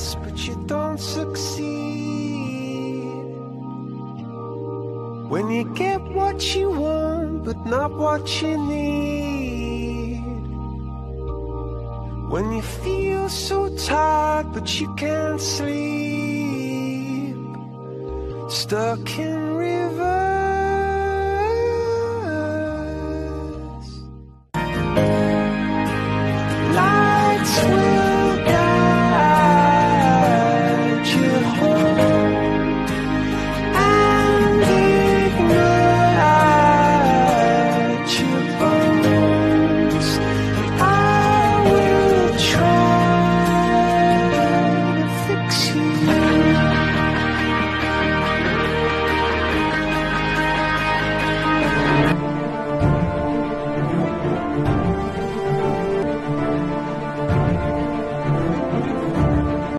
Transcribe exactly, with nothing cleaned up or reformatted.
best, but you don't succeed. When you get what you want, but not what you need. When you feel so tired, but you can't sleep. Stuck in river